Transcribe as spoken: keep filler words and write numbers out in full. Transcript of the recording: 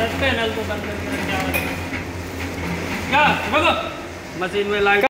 panel तो बंद करके क्या मशीन में लाइट